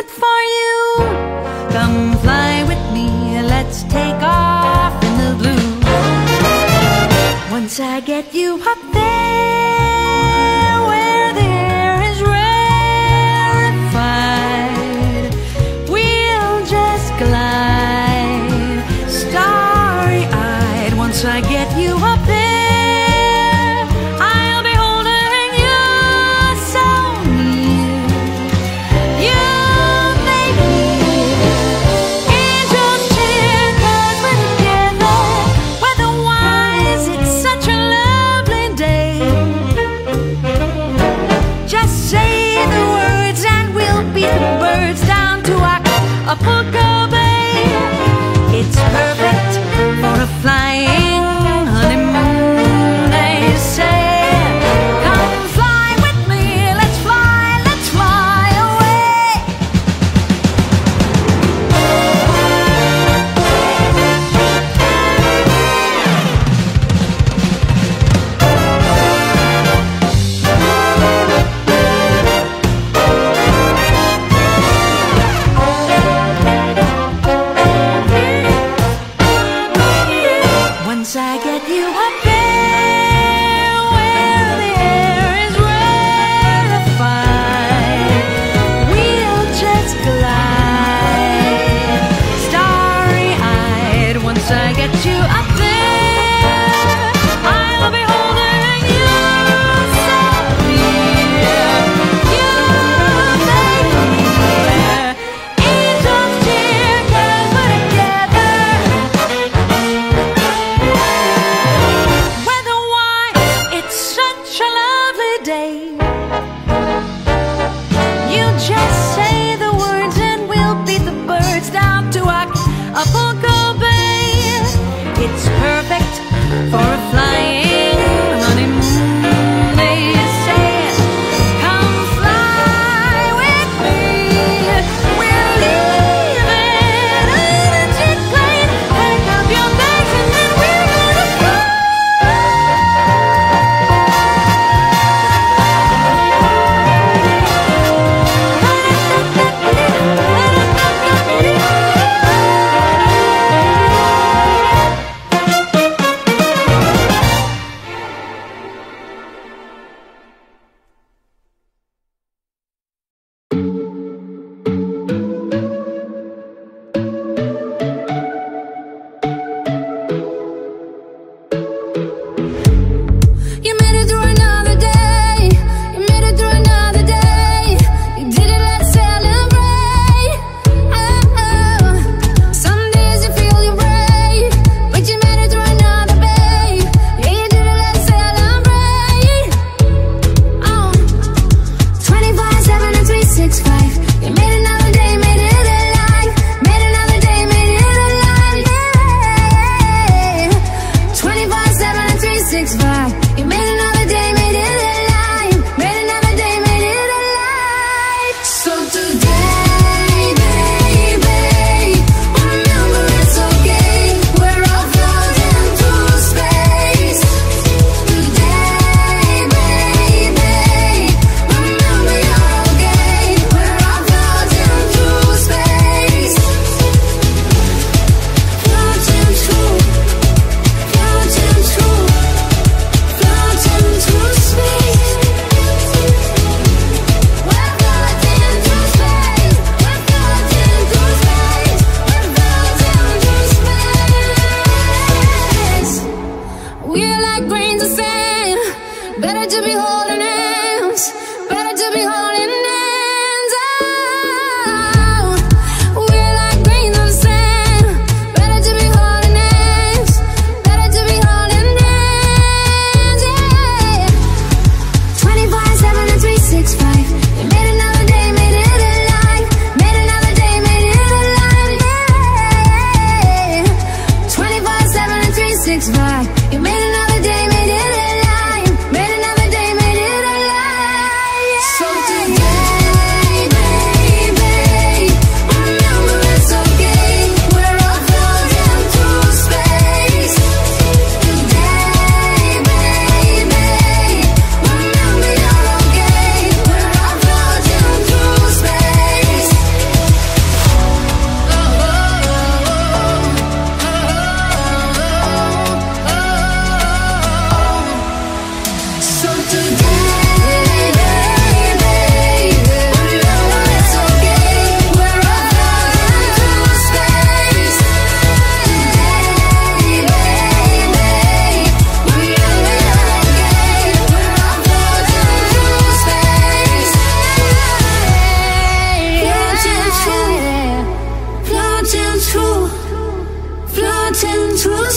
music for you. Come fly with me, let's take off in the blue. Once I get you up there where the air is rarefied, we'll just glide starry-eyed. Once I get you up there, I'll be holding you so near. You make me angels cheer, 'cause we're together. Weather-wise, it's such a lovely day. Just say the words and we'll beat the birds down to Acapulco Bay. It's perfect for a flying honeymoon, they say. Come fly with me, let's fly away.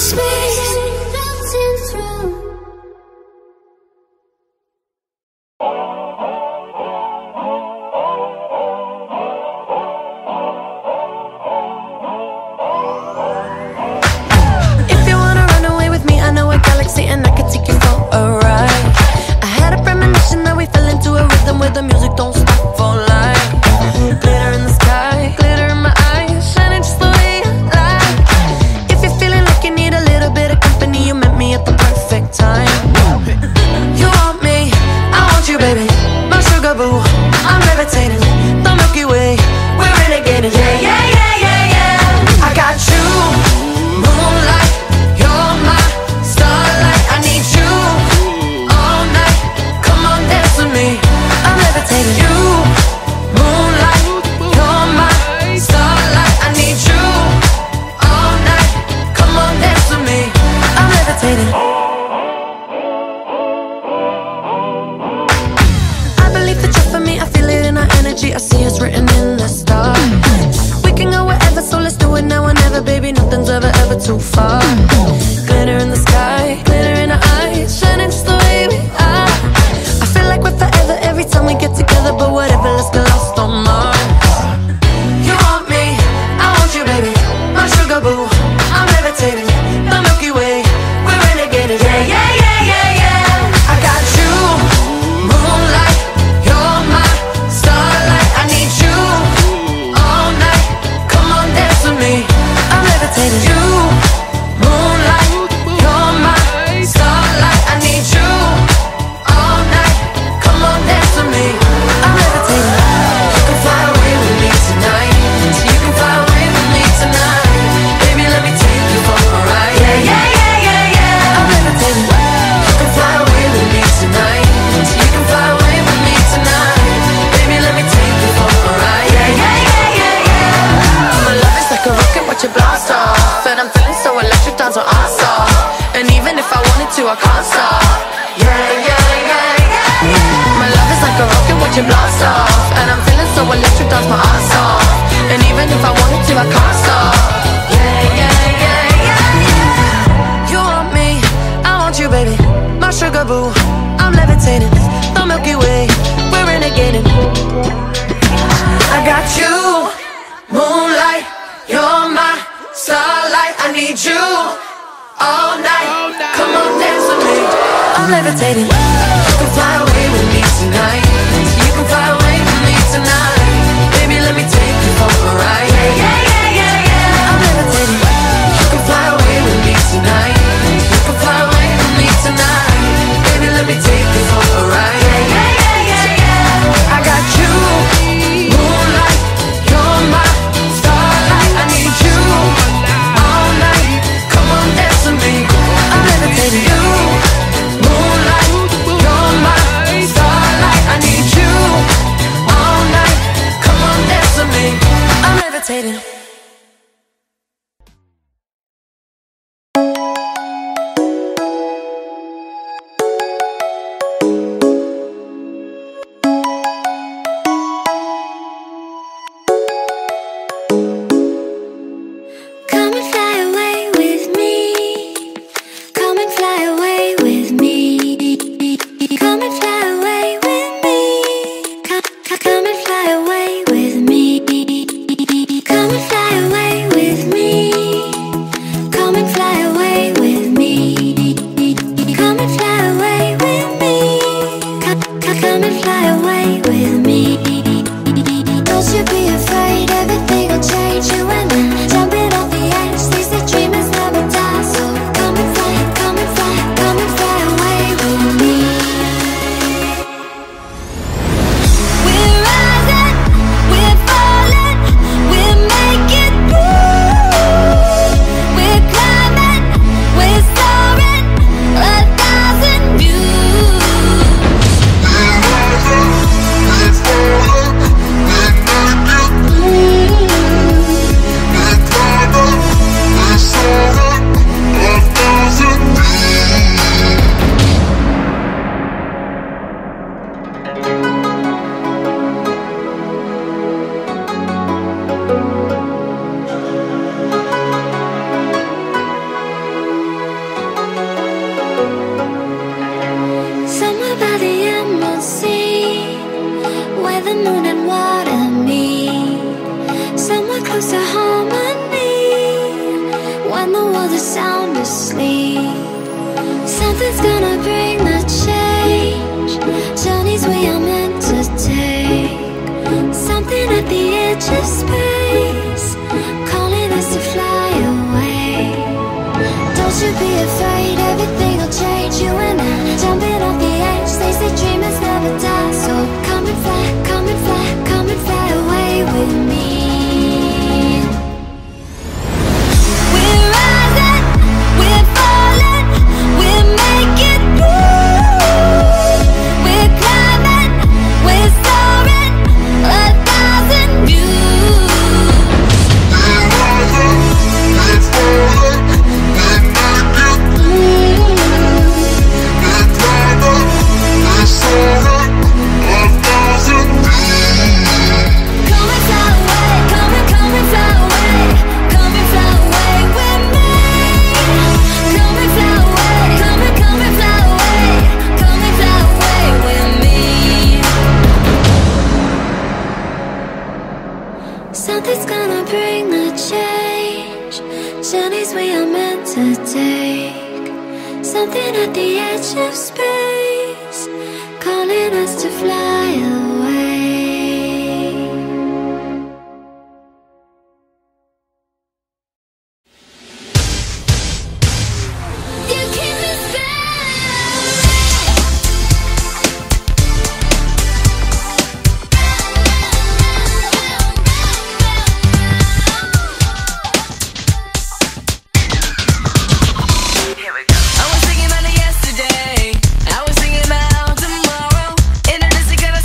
Come and fly edge of space, calling us to fly away. Don't you be afraid, everything will change. You and I, jumping off the edge. They say dreamers never die, so come and fly, come and fly, come and fly away with me. We're rising, we're falling, we're making through. We're climbing, we're soaring, 1,000 views. We're rising, we're falling, we're making through. We're climbing, we're soaring, 1,000 views. Come and fly away, come and fly away, come and fly away with me. Come and fly away, come and fly away, come and fly away with me. Something's gonna bring the change, journeys we are meant to take. Something at the edge of space, calling us to fly away. You keep me Here we go. I was thinking about it yesterday. I was thinking about tomorrow. In a distant kind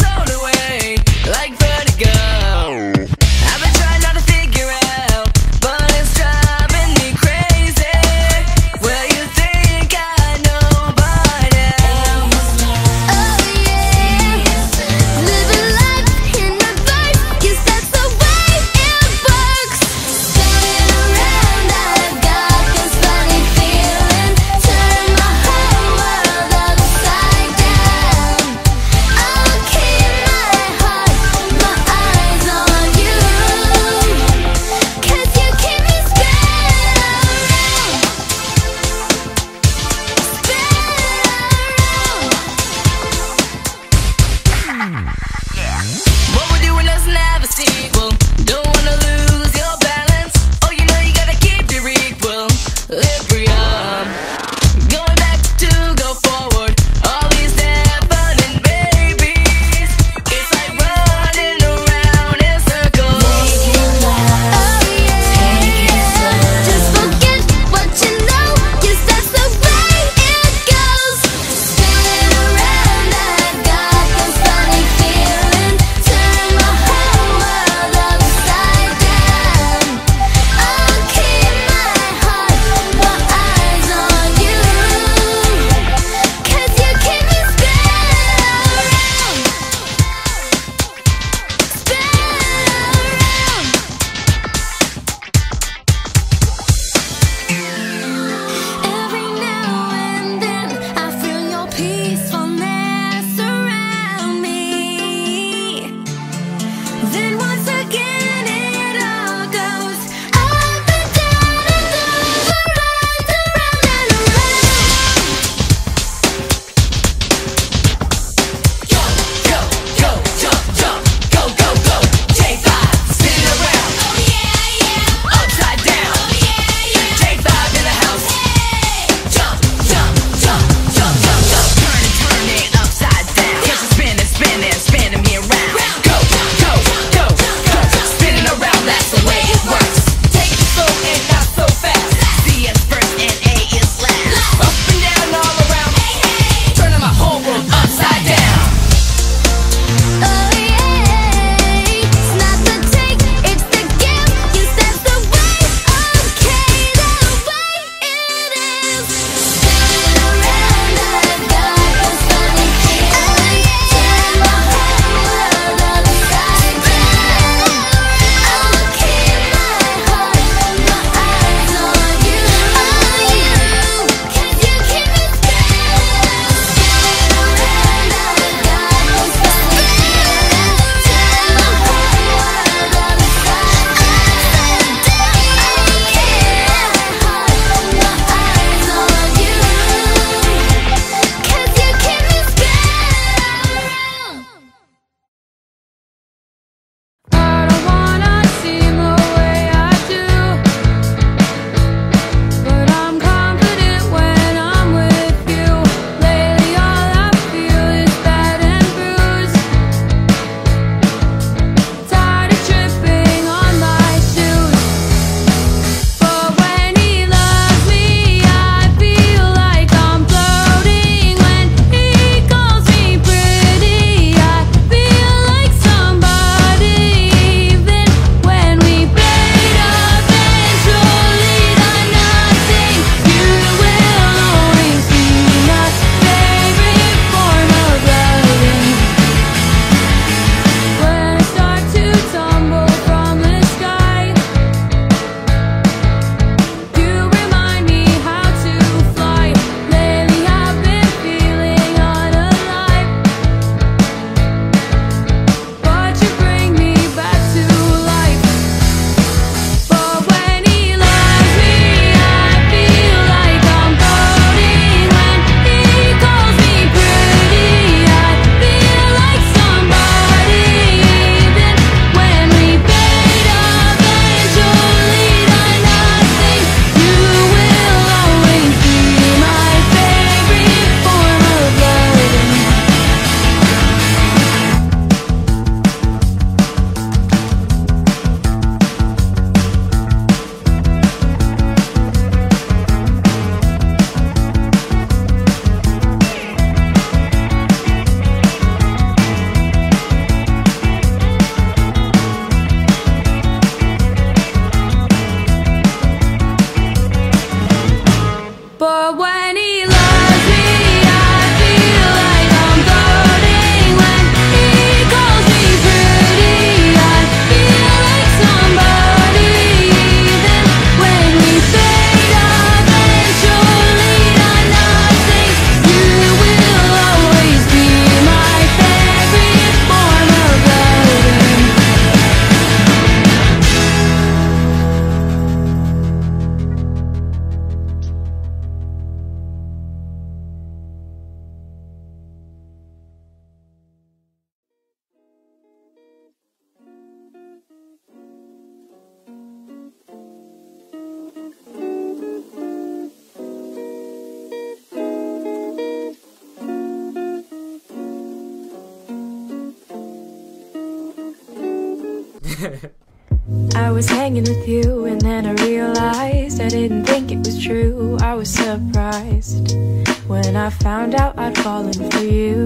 I was hanging with you and then I realized I didn't think it was true. I was surprised when I found out I'd fallen for you.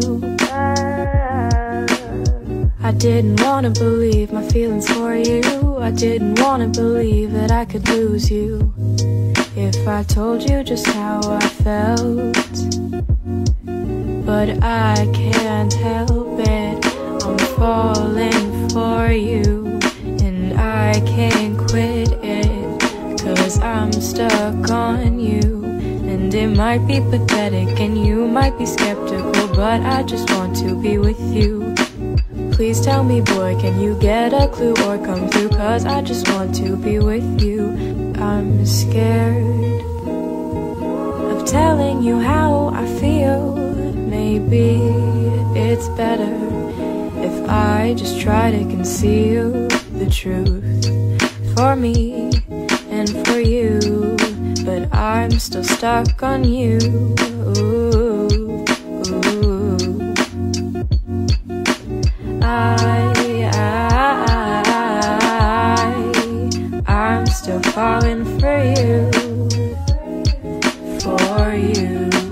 I didn't wanna believe my feelings for you. I didn't wanna believe that I could lose you if I told you just how I felt. But I can't help it, I'm falling for you, and I can't quit it, 'cause I'm stuck on you. And it might be pathetic and you might be skeptical, but I just want to be with you. Please tell me, boy, can you get a clue or come through, 'cause I just want to be with you. I'm scared of telling you how I feel. Maybe it's better if I just try to conceal the truth for me and for you, but I'm still stuck on you. I'm still falling for you, for you.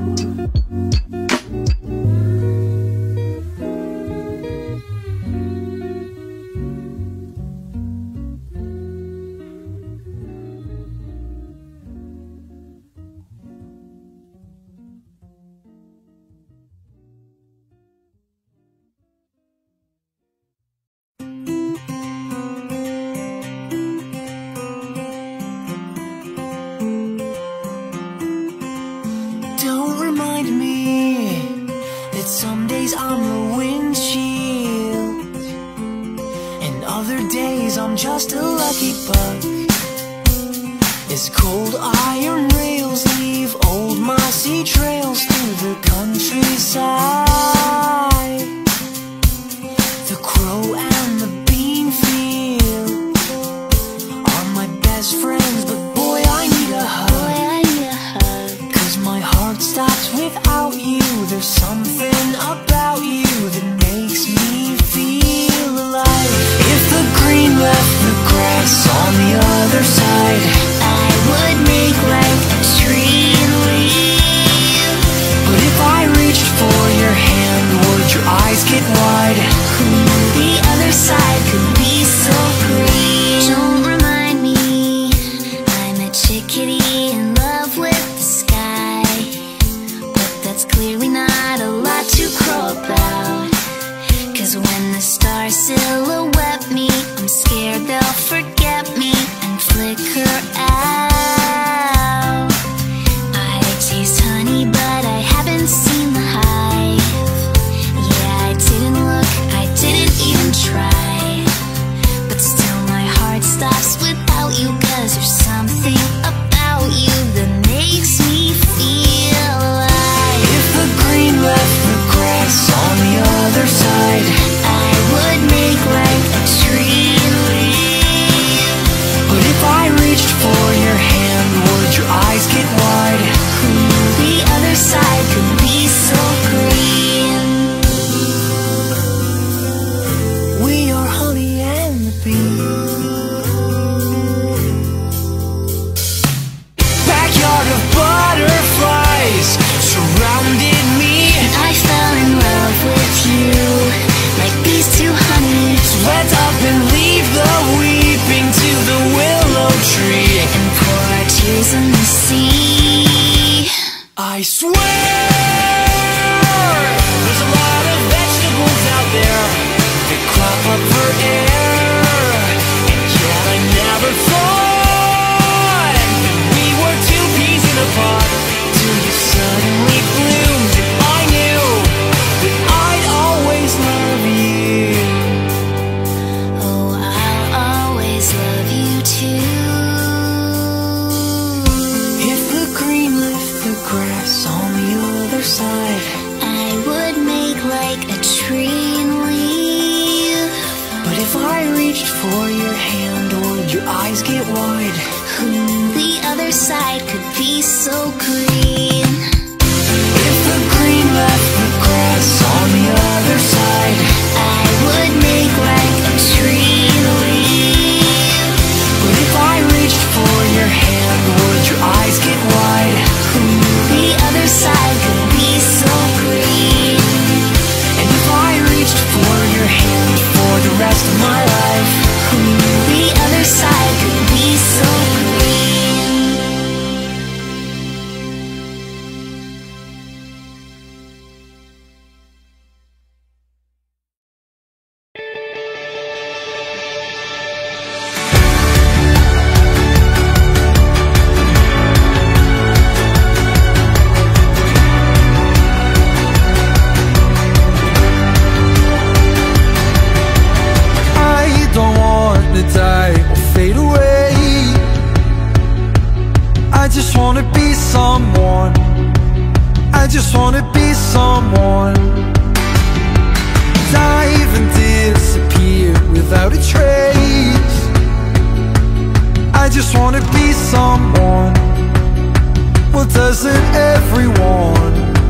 Don't remind me that some days I'm the windshield and other days I'm just a lucky bug. As cold iron rails leave old mossy trails through the countryside, the crow and the bean field are my best friends, but boy, I need a hug. My heart stops without you. There's something about you that makes me feel alive. If the green left the grass on the other side, I would make like a tree and leave. But if I reached for your hand, would your eyes get wide? The other side could be so green. Don't remind me I'm a chickadee in love with the sky. That's clearly not a lot to crow about, 'cause when the stars silhouette me, I'm scared they'll forget me and flicker out. I taste honey, but I haven't seen the hive. Yeah, I didn't look, I didn't even try, but still my heart stops without you, 'cause there's something about you that makes me feel alive. If the green left the grass on the other side, I would make like a tree and leave. But if I reached for your hand, would your eyes get wide? The other side could be so green. We are honey and the bee. Backyard of butterflies surrounded me. I fell in love with you, like bees to honey. So let up and leave the weeping to the willow tree, and pour our tears in the sea. I swear there's a lot of vegetables out there that crop up for air, and yet I never thought that we were two peas in a pod, till you suddenly bloomed and I knew that I'd always love you. Oh, I'll always love you too. If the green left the grass on the other side, I would make like a tree and leave. But if I reached for your hand, would your eyes get wide? The other side could be so green. If the green left the grass on the other side, I would make like a tree and leave. just wanna be someone. Dive and disappear without a trace. I just wanna be someone. Well, doesn't everyone?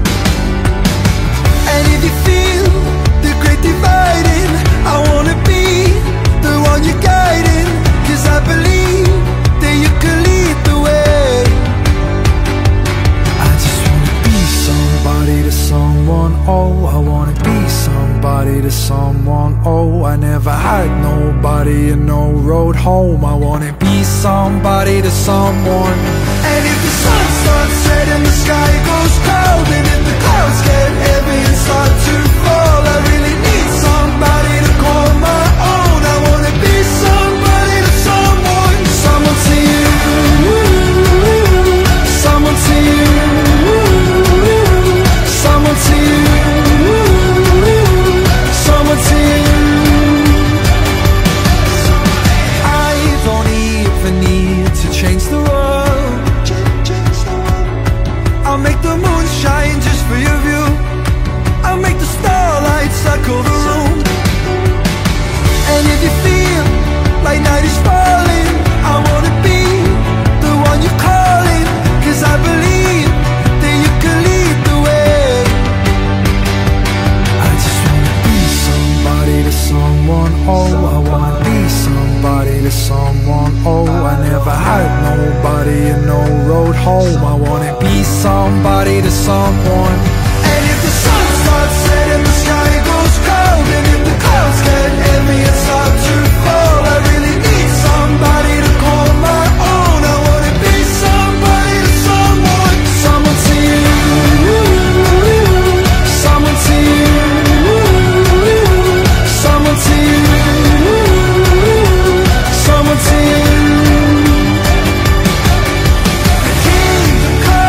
And if you feel the great dividing, I wanna be the one you're guiding. 'Cause I believe that you could lead the way. I just wanna be somebody to someone. Oh, I wanna be somebody to someone. Oh, I never had nobody and no road home. I wanna be somebody to someone. And if the sun starts setting, the sky goes cold, and if the clouds get heavy and start to fall, I really need somebody to call my own. I wanna be somebody to someone. Someone to you, someone to you, someone to you, someone to you. I don't even need to change the world. I'll make the moon shine just for your view. I'll make the starlight circle the room. And if you feel like night is falling, I wanna be the one you're calling. 'Cause I believe that you can lead the way. I just wanna be somebody to someone. Oh, I wanna be somebody to someone. Oh, I never had nobody and no road home. I wanna be somebody to someone. And if the sun starts setting, the sky goes cold, and if the clouds get heavy and start to fall, I really need somebody to call my own. I wanna be somebody to someone. Someone to you, someone to you, someone to you, someone to you. The kingdom come.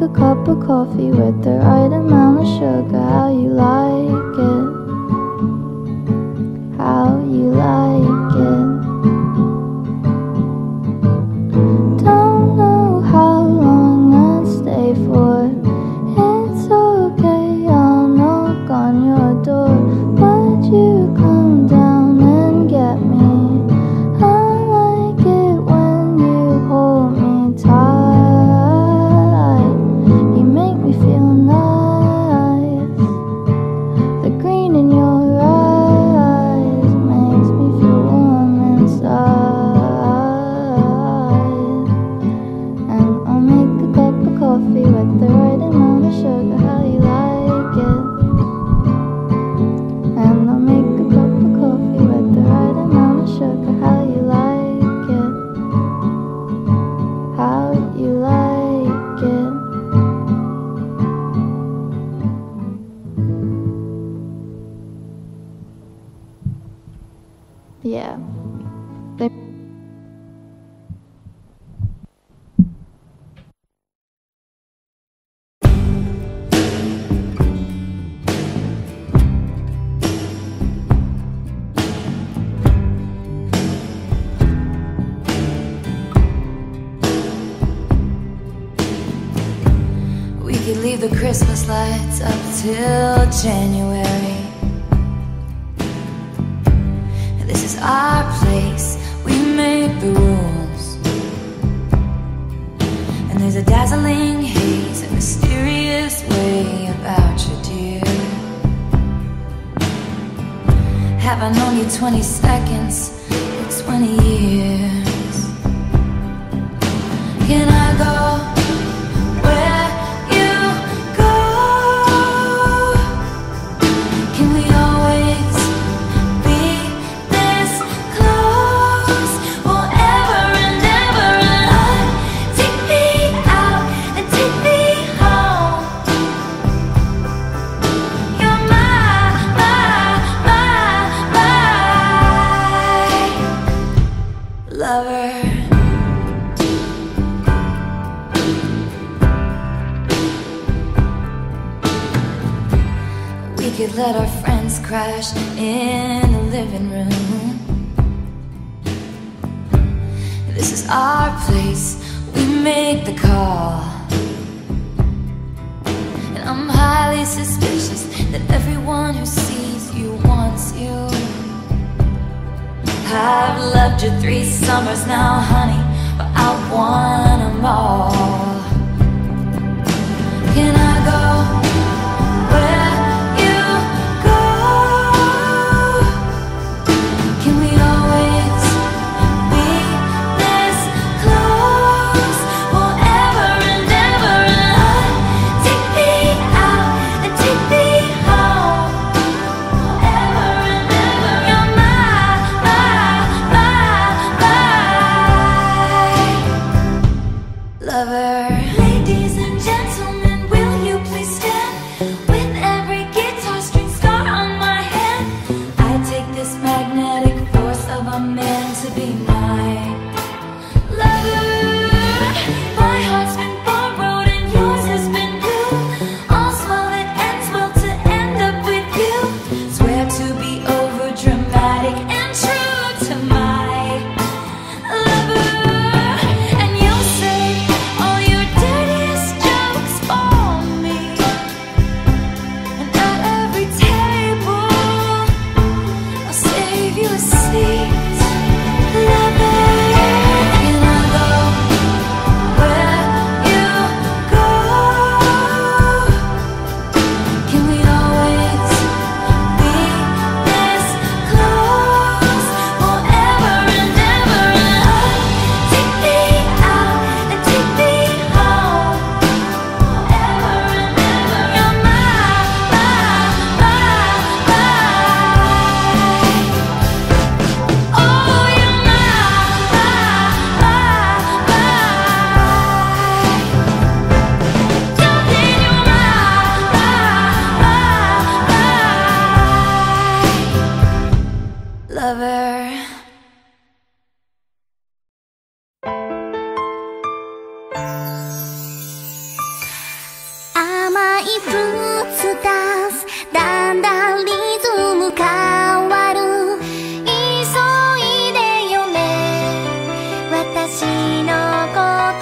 a cup of coffee with the right amount of sugar. How you like it? How you like it? Don't know how long I'll stay for. It's okay, I'll knock on your door. Would you come down and get me? I like it when you hold me tight. You make me feel nice. The green in your eyes makes me feel warm inside. And I'll make a cup of coffee with the right amount of sugar. How you like it? And I'll make a cup of coffee with the right amount of sugar. How you like it? How you like it? Yeah. We could leave the Christmas lights up till January. This is our place, we make the rules. And there's a dazzling haze, a mysterious way about you, dear. Have I known you 20 seconds or 20 years? Can I go where you go? Can we always be this close forever and ever? And take me out and take me home. You're my lover. We could let our friends crash in the living room. This is our place, we make the call. And I'm highly suspicious that everyone who sees you wants you. I've loved you 3 summers now, honey, but I want them all. Can I go where you go? Can we always be this close forever and ever? And take me out and take me home forever and ever. You're my フーツダンスだんだんリズム変わる急いでよね私のこと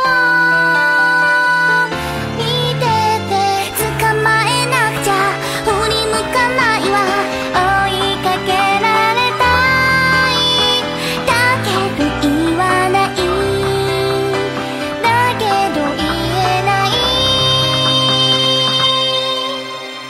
を見てて捕まえなくちゃ振り向かないわ追いかけられたいだけど言わないだけど言えない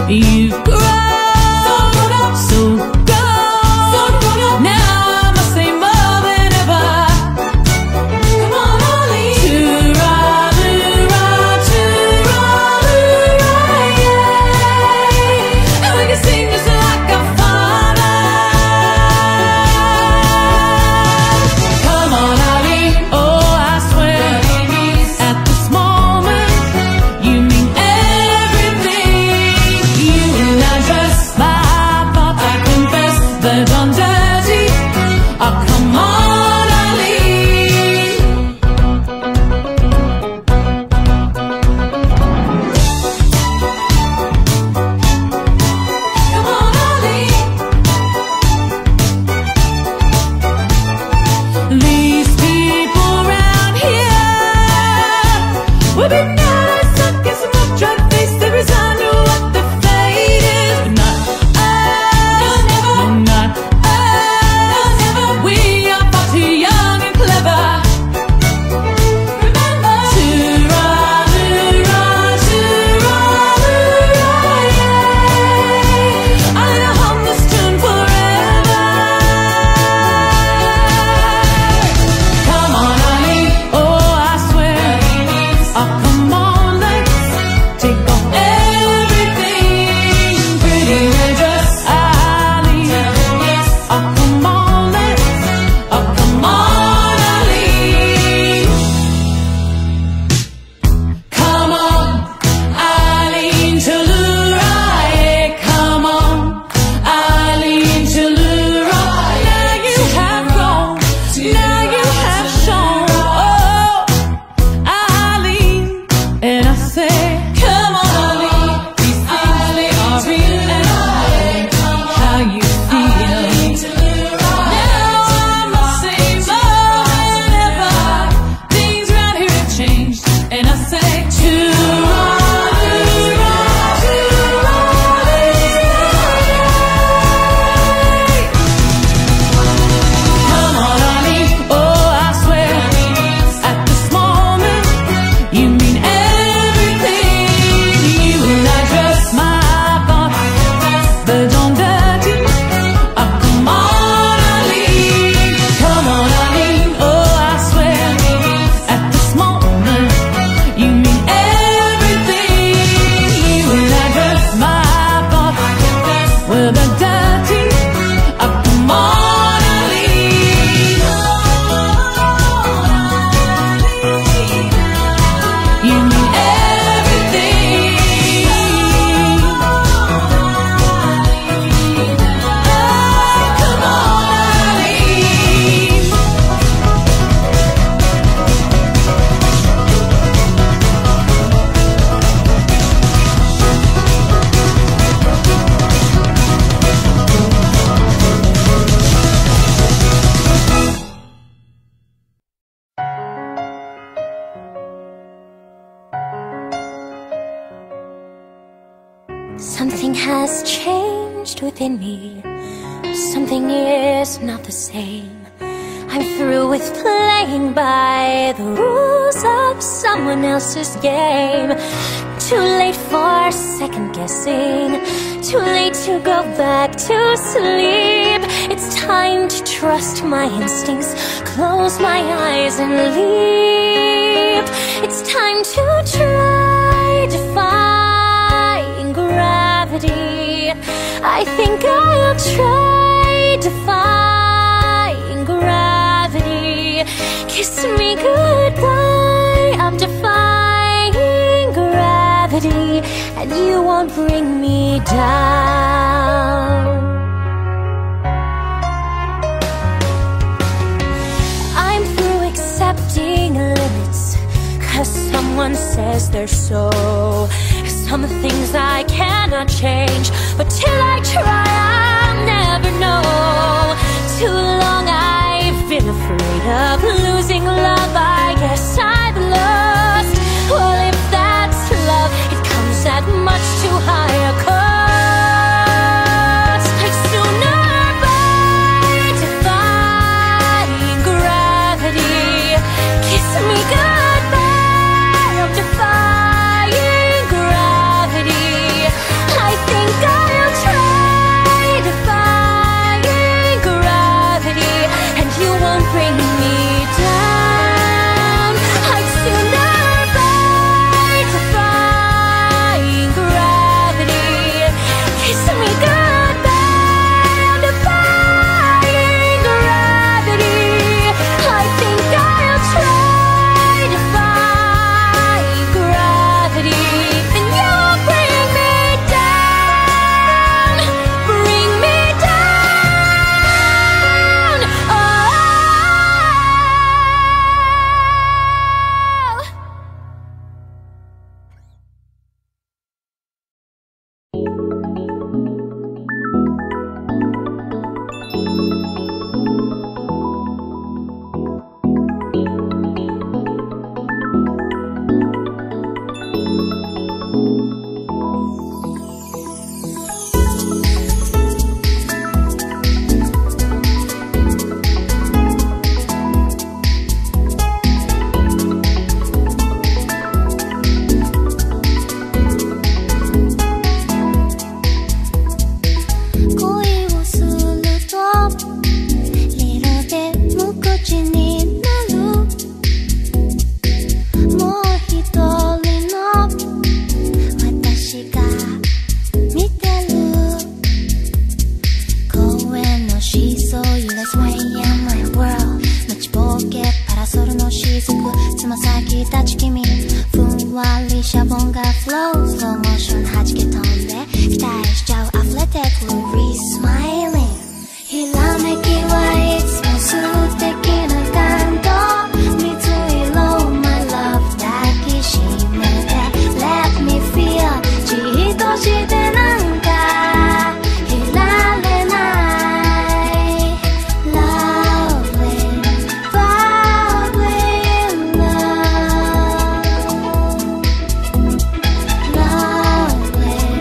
You've grown so grown. Now I must say more than ever. Come on, Arlene. Tooraloo-ra, tooraloo-ra, yeah. And we can sing just like our father. Come on, Arlene. Oh, I swear, at this moment, you mean everything. You and I just my thoughts, I confess, they're done dirty. Oh, come on, Arlene. Come on, Arlene. These people around here will be nice, suck and some up, drug face, they resign to what the fate is. But not us, no, not us. We are far too young and clever. Remember, tooraloo-ra, tooraloo-ra, yeah. I'll hum this tune forever. Come on, Arlene. Oh, I swear. Oh, come on, let's take off everything. Pretty red dress, Arlene. Oh, come on, let's. Oh, come on, Arlene. Come on, Arlene, Tooloo'ra, yeah. Come on, Arlene, Tooloo'ra. Now you have grown, now you have shown. Oh, Arlene, and I say, come on, Arlene. These things are real, and how you feel. Now I'm the same more than ever. Things around here have changed, and I say, tooraloo-ra, tooraloo-ra. Come on, Arlene. Oh, I swear, at this moment, you mean everything. You and I just my thoughts, but don't dirty. Oh, come on, Arlene. Come on, Arlene. Oh, I swear, at this moment, you mean everything. You and I just my thoughts, well, they're dirty. Oh, come on, Arlene. You mean everything. Oh, come on, Arlene. Something has changed within me. Something is not the same. I'm through with playing by the rules of someone else's game. Too late for second guessing. Too late to go back to sleep. It's time to trust my instincts. Close my eyes and leap. It's time to try defying gravity. I think I'll try defying gravity. Kiss me goodbye. I'm defying gravity, and you won't bring me down. I'm through accepting limits, 'cause someone says they're so. Some things I cannot change, but till I try, I'll never know. Too long I've been afraid of losing love. I guess I've lost. Well, if that's love, it comes at much too high a cost. I'd sooner by defying gravity. Kiss me goodbye. I'm defying gravity. I think ローモーション弾け飛んで期待しちゃう溢れてくる Re-smiling ひらめきはいつも素敵な感動水色 My love 抱きしめて Let me feel じっとしてなんかいられない Lovely Falling in love Lovely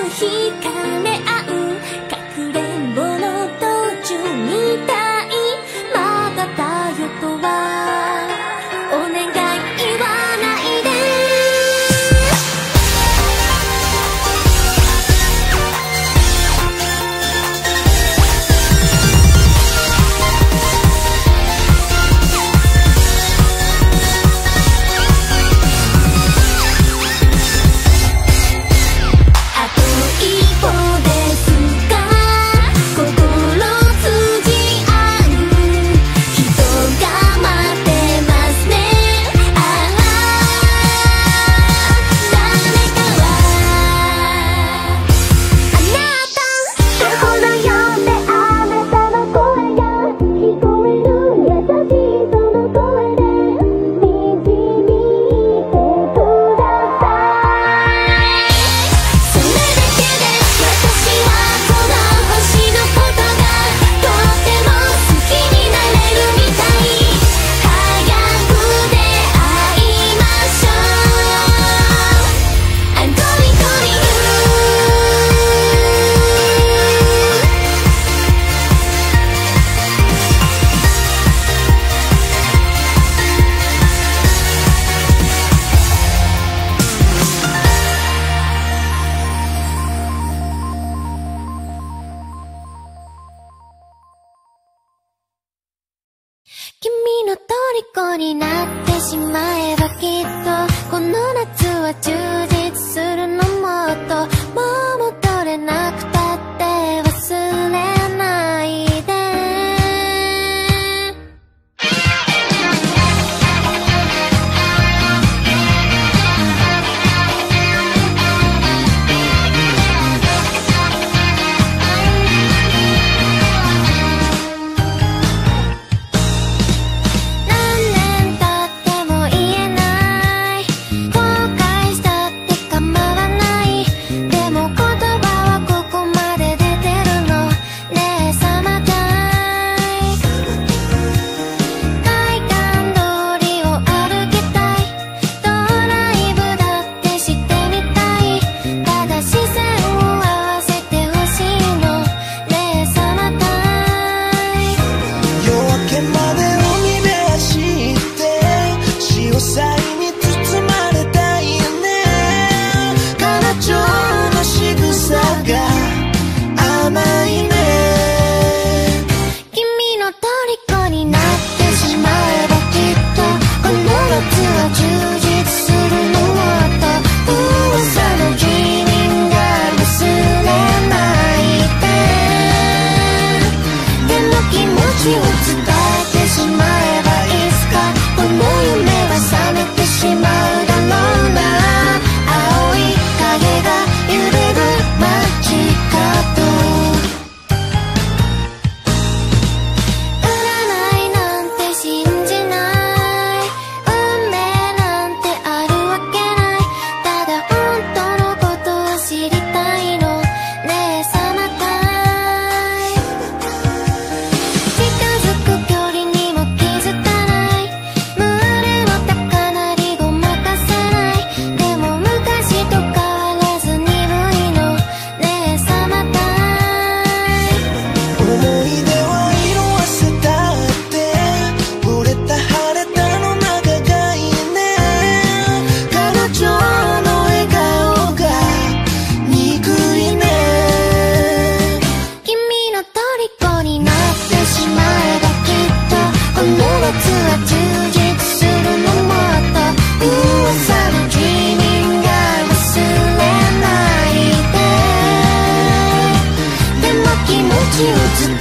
虜になってしまえばきっとこの夏は充実するの。もっともう戻れなくたって忘れないで。気持ちを伝